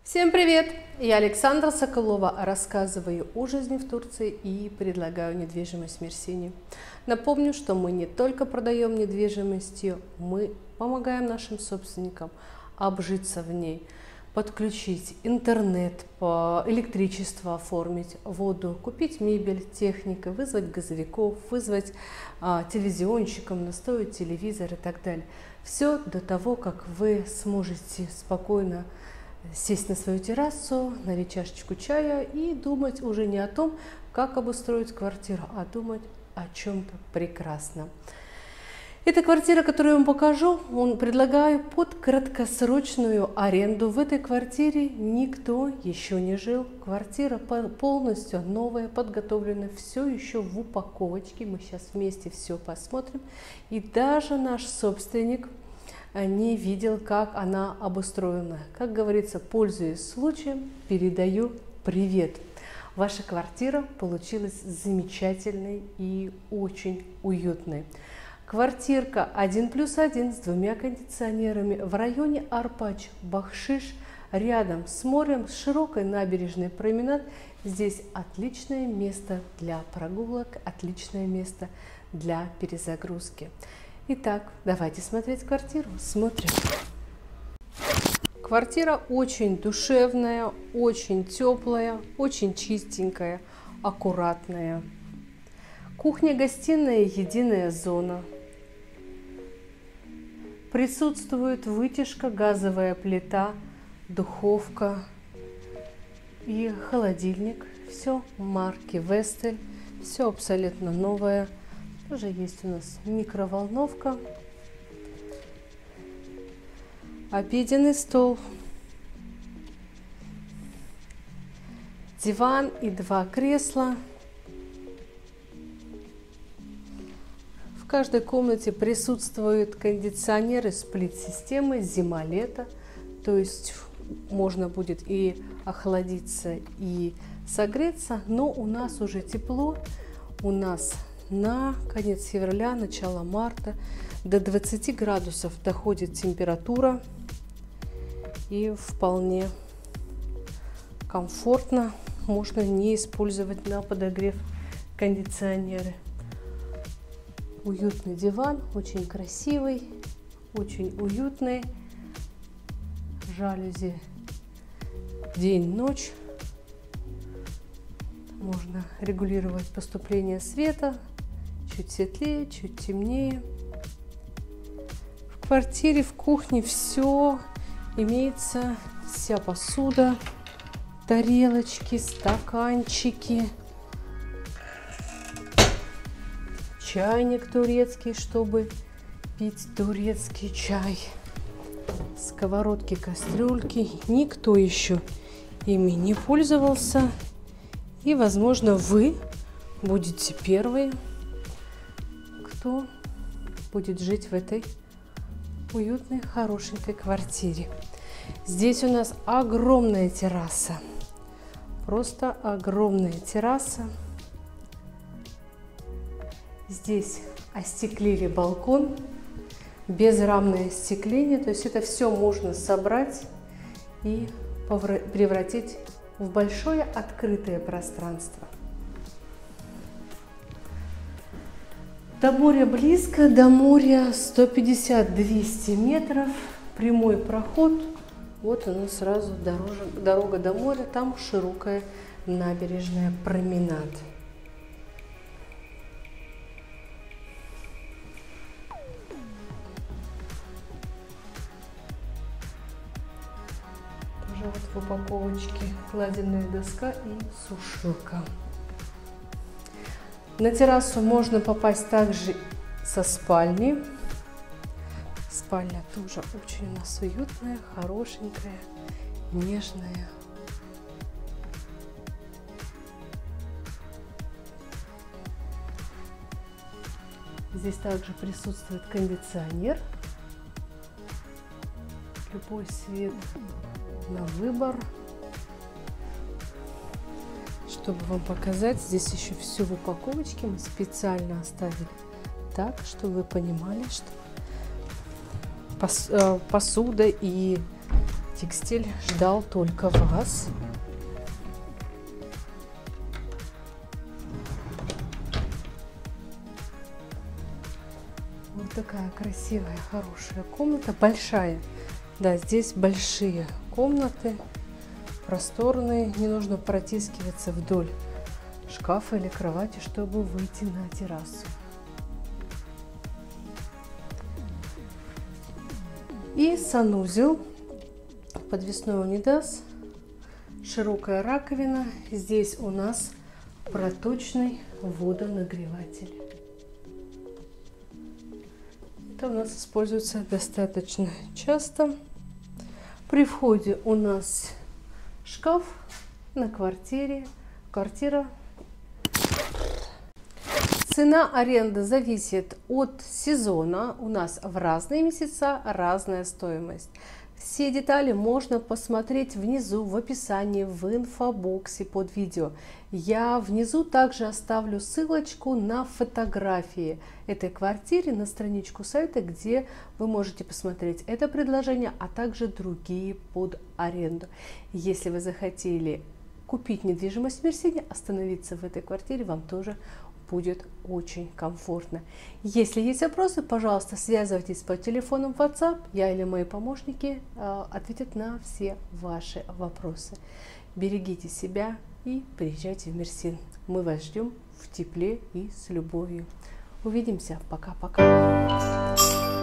Всем привет! Я Александра Соколова, рассказываю о жизни в Турции и предлагаю недвижимость в Мерсине. Напомню, что мы не только продаем недвижимость, мы помогаем нашим собственникам обжиться в ней, подключить интернет, электричество оформить, воду, купить мебель, технику, вызвать газовиков, вызвать телевизионщиков, настроить телевизор и так далее. Все до того, как вы сможете спокойно сесть на свою террасу, налить чашечку чая и думать уже не о том, как обустроить квартиру, а думать о чем-то прекрасном. Эта квартира, которую я вам покажу, предлагаю под краткосрочную аренду. В этой квартире никто еще не жил. Квартира полностью новая, подготовленная, все еще в упаковочке. Мы сейчас вместе все посмотрим. И даже наш собственник не видел, как она обустроена. Как говорится, пользуясь случаем, передаю привет. Ваша квартира получилась замечательной и очень уютной. Квартирка 1+1 с 2 кондиционерами в районе Арпач-Бахшиш, рядом с морем, с широкой набережной променад. Здесь отличное место для прогулок, отличное место для перезагрузки. Итак, давайте смотреть квартиру. Смотрим. Квартира очень душевная, очень теплая, очень чистенькая, аккуратная. Кухня-гостиная, единая зона. Присутствует вытяжка, газовая плита, духовка и холодильник. Все марки Vestel, все абсолютно новое. Тоже есть у нас микроволновка, обеденный стол, диван и 2 кресла. В каждой комнате присутствуют кондиционеры сплит-системы зима-лето, то есть можно будет и охладиться, и согреться, но у нас уже тепло, у нас на конец февраля, начало марта до 20 градусов доходит температура и вполне комфортно, можно не использовать на подогрев кондиционеры. Уютный диван, очень красивый, очень уютный, жалюзи день-ночь, можно регулировать поступление света. Чуть светлее, чуть темнее. В квартире, в кухне все имеется, вся посуда, тарелочки, стаканчики, чайник турецкий, чтобы пить турецкий чай, сковородки, кастрюльки. Никто еще ими не пользовался, и, возможно, вы будете первые, кто будет жить в этой уютной, хорошенькой квартире. Здесь у нас огромная терраса, просто огромная терраса. Здесь остеклили балкон, безрамное остекление, то есть это все можно собрать и превратить в большое открытое пространство. До моря близко, до моря 150-200 метров, прямой проход. Вот оно сразу дорога до моря, там широкая набережная променад. Тоже вот в упаковочке кладельная доска и сушилка. На террасу можно попасть также со спальни. Спальня тоже очень у нас уютная, хорошенькая, нежная. Здесь также присутствует кондиционер. Любой свет на выбор. Чтобы вам показать, здесь еще все в упаковочке мы специально оставили так, чтобы вы понимали, что посуда и Текстиль ждал только вас. Вот такая красивая, хорошая комната, большая. Да, здесь большие комнаты, просторные, не нужно протискиваться вдоль шкафа или кровати, чтобы выйти на террасу. И санузел, подвесной унитаз, широкая раковина. Здесь у нас проточный водонагреватель. Это у нас используется достаточно часто. При входе у нас шкаф на квартире. Квартира. Цена аренды зависит от сезона. У нас в разные месяца разная стоимость. Все детали можно посмотреть внизу в описании, в инфобоксе под видео. Я внизу также оставлю ссылочку на фотографии этой квартиры, на страничку сайта, где вы можете посмотреть это предложение, а также другие под аренду. Если вы захотели купить недвижимость в Мерсине, остановиться в этой квартире вам тоже будет очень комфортно. Если есть вопросы, пожалуйста, связывайтесь по телефону WhatsApp. Я или мои помощники ответят на все ваши вопросы. Берегите себя и приезжайте в Мерсин. Мы вас ждем в тепле и с любовью. Увидимся. Пока-пока.